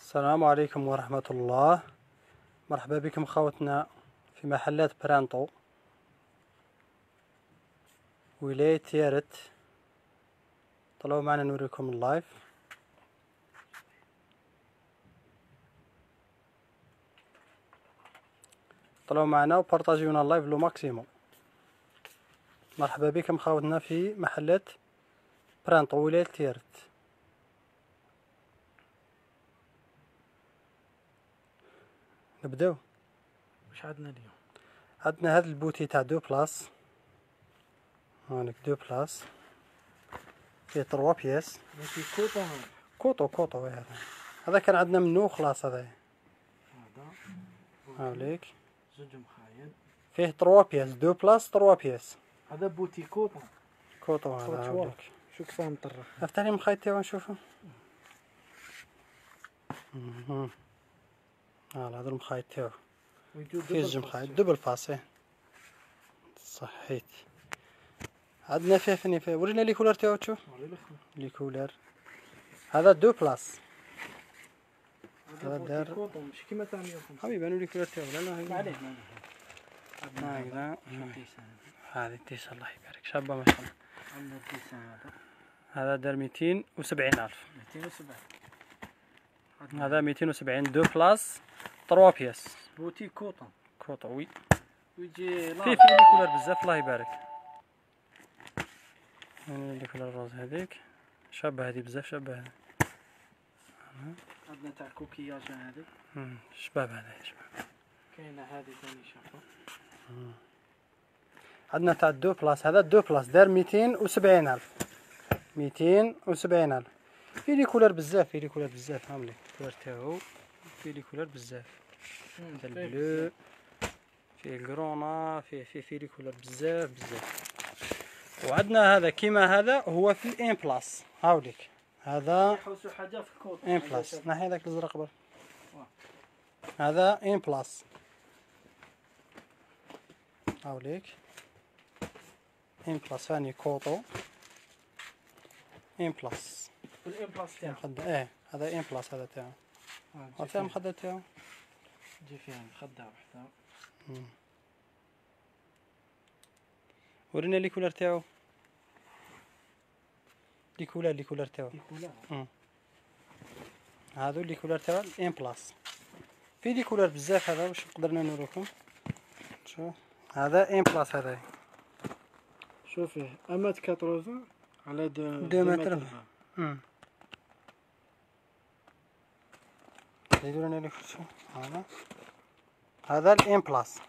السلام عليكم ورحمة الله. مرحبا بكم خوتنا في محلات برانطو ولاية تيارت. طلعوا معنا نوريكم اللايف. طلعوا معنا وبارطاجيونا اللايف لو ماكسيموم. مرحبا بكم خوتنا في محلات برانطو ولاية تيارت. نبداو. واش عندنا اليوم؟ عندنا هذا البوتي تاع دو بلاص، هانيك دو بلاص فيه 3 بياس. ماشي كوطون. كوطو هذا كان عندنا منه خلاص. هذا هاوليك زوج مخايل فيه 3 بياس، دو بلاص 3 بياس. هذا بوتي كوطون. كوطو هذا هاوليك. شو كفاه مطرف. افتح لي المخيط تاعو نشوفه. هذا المخيط تاعو فيه زوج مخيط دبل فاس. صحيت. عندنا فيه فني فيه. ورينا لي كولر تاعو تشوف لي كولر. هذا دو بلاص. هذا بوتي كوطون مش كيما تاع 150 حبيبي انا لي كولر تاعو. لا لا معليش هكذا. هذا هذه التيسان الله يبارك شابه ما شاء الله. عندنا التيسان هذا دار 270,000. 270. هذا 270 دو بلاص 3 بياس. بوتي كوطون. كوطو وي. ويجي فيه لي كولر بزاف الله يبارك. يعني لي كولر روز هذيك شابه، هذه بزاف شابه. عندنا تاع كوكياج هذه. شباب هذا شباب. كاينه هذه ثاني شافه. عندنا تاع دو بلاص. هذا دو بلاص دار 270,000. 270,000. فيه لي كولر بزاف، فيه لي كولر بزاف. هاملي الكولر تاعو فيه لي كولر بزاف. هذا البلو فيه الكرونا فيه لي كولر بزاف. وعندنا هذا كيما هذا هو في الان بلاص. هاوليك هذا يحوسوا حاجه في الكوطون. ان بلاص. نحي هذاك الازرق برك. هذا ان بلاص. هاوليك ان بلاص ثاني كوطو ان بلاص. الان بلاص تاعو هذا ان بلاص. هذا تاعو هذا المخدة تاعو تجي فيها مخدة وحده. ورينا لي كولر تاعو. لي كولر تاعو هادو لي كولر تاعو ان بلاص. في لي كولر بزاف. هذا واش قدرنا نوريكم. شوف هذا ان بلاص. هذا شوفي امات 80 على 2 متر. زيدوا لنا لي شوف هذا الان بلاص.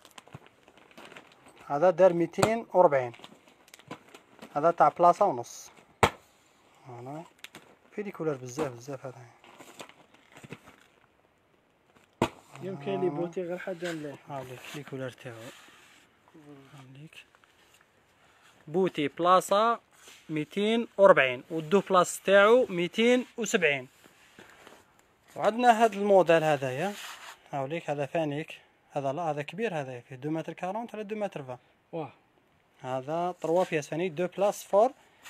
هذا دار 240. هذا تاع بلاصه ونص. هنا في لي كولر بزاف. هذا يمكن لي بوتي غير حاجه مليحه. هاوليك لي كولر تاعو. هاوليك بوتي بلاصه 240 والدو بلاص تاعو 270. وعندنا هذا الموديل هذايا. هاوليك هذا فانيك. هذا لا هذا كبير. هذا فيه 2 متر 40 على 2 متر 20. واه هذا 3 بياس فانيك دو بلاص فور.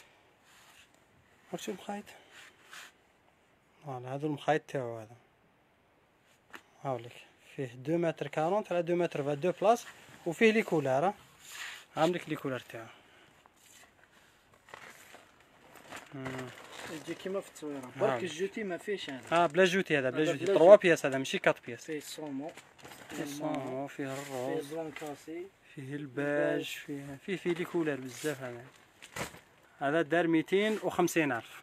هاكشي المخيط. فوالا هذا المخيط تاعو. هذا هاوليك فيه 2 متر 40 على 2 متر 20 دو بلاص. وفيه لي كولار. عاملك لي كولار تاعو. يجي كيما في التصويره برك الجوتي ما فيهش هذا. بلا جوتي. هذا بلا جوتي 3 بياس. هذا ماشي 4 بياس. فيه الصومو فيه الروز فيه زونكاسي فيه الباج فيه لي كولار بزاف. هذا دار 250,000.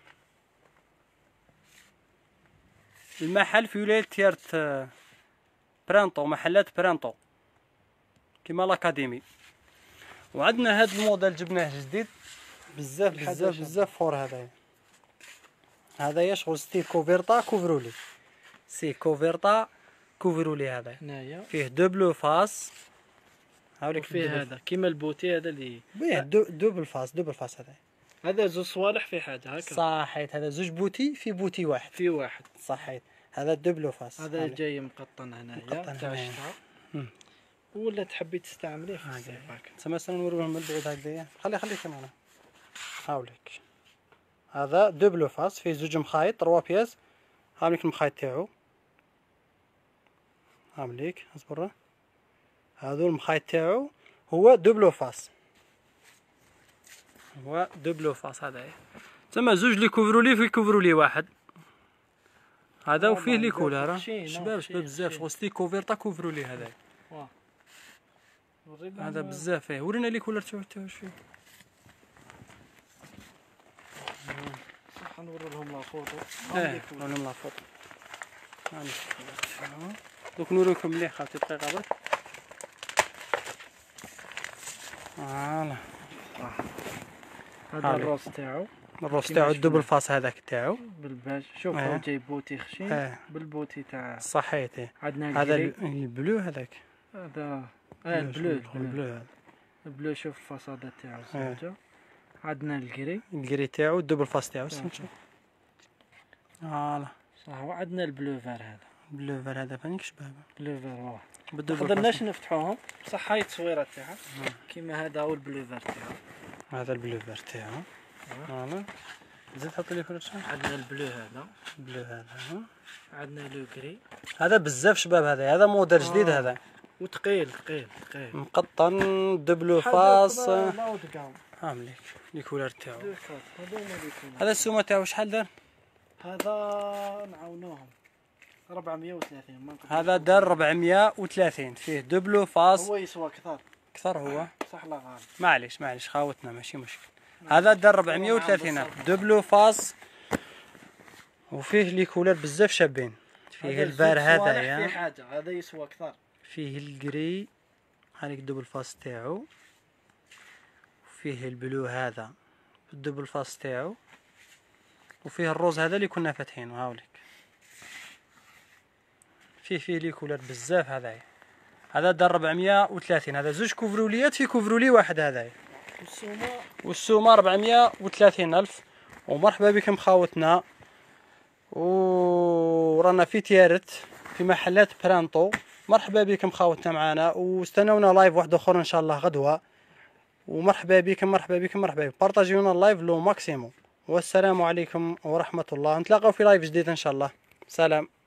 المحل في ولاية تيارت برانطو. محلات برانطو كيما لاكاديمي. وعندنا هذا الموديل جبناه جديد بزاف فور. هذا يشغل ستيل كوفيرتا كوفرولي. سي كوفيرتا كوفرولي. هذا هنايا فيه دبلو فاس. هاوليك فيه هذا كيما البوتي هذا اللي دبل فاس. هذا زوج صوالح في حاجه هكا. صحيت. هذا زوج بوتي في بوتي واحد. في واحد. صحيت. هذا دبلو فاس. هذا جاي مقطن هنايا تاع الشتاء. ولا تحبي تستعمليه في الصيف هكا. تما نوريهم من بعيد هكذايا. خليك معنا. هاوليك هذا دبلو فاس فيه زوج مخايط 3 بياس. هاوليك المخايط تاعو هامليك اصبر. هذو المخيط تاعو هو دوبلو فاس، هو دوبلو فاس. هذا تما زوج لي كوفرولي في كوفرولي واحد. هذا وفيه لي كولار شباب بزاف شغل ستي كوفيرتا كوفرولي. هذا هذا بزاف فيه. ورينا لي كولار تاعو واش فيه. صح نوري لهم لا فوتو. نوري لهم لا فوتو. دوك نوريكم مليح خاوتي دقيقه برك. فوالا هذا الروس تاعو، الروس تاعو الدوبل فاس هذاك تاعو بالباج. شوف هو جاي بوتي خشين بالبوتي تاع صحيتي. عندنا هذا البلو هذاك. هذا البلو هذا البلو. شوف الفصادة تاعو زوجة. عندنا الكري تاعو الدوبل فاس تاعو. فوالا صح. وعندنا البلو فار. هذا البلو فار هذا فانيك شباب. بلو فار بالدوبل فاس. مقدرناش نفتحوهم بصح هاي التصويرات تاعها كيما هذا هو البلو فار تاعو. هذا البلو فار تاعو. فوالا زيد حط لي فرشه. عندنا البلو هذا. البلو هذا. عندنا لو كري. هذا بزاف شباب. هذا موديل جديد. هذا وثقيل مقطن دوبلو فاس. هامليك لي كولار تاعو. هذا السومه تاعو شحال دار؟ هذا نعاونوهم 430. هذا دار 430 فيه دوبلو فاس. هو يسوى كثر هو صح. لا غالي. معليش خاوتنا ماشي مشكل. هذا دار 430 دوبلو فاس وفيه لي كولر بزاف شابين. فيه الفار هذايا. فيه حاجه هذا يسوى اكثر. فيه الكري هذيك الدوبل فاس تاعو. وفيه البلو هذا الدوبل فاس تاعو. وفيه الروز هذا اللي كنا فاتحينه. هاوليك فيه لي كولر بزاف. هذا دار 430. هذا زوج كوفروليات في كوفرولي واحد. هذا والسومه 430 ألف. ومرحبا بكم خاوتنا. ورانا في تيارت في محلات برانطو. مرحبا بكم خاوتنا معنا. واستنونا لايف واحد اخر ان شاء الله غدوه. ومرحبا بكم بارطاجيونا اللايف لو ماكسيموم. والسلام عليكم ورحمه الله. نتلاقاو في لايف جديد ان شاء الله. سلام.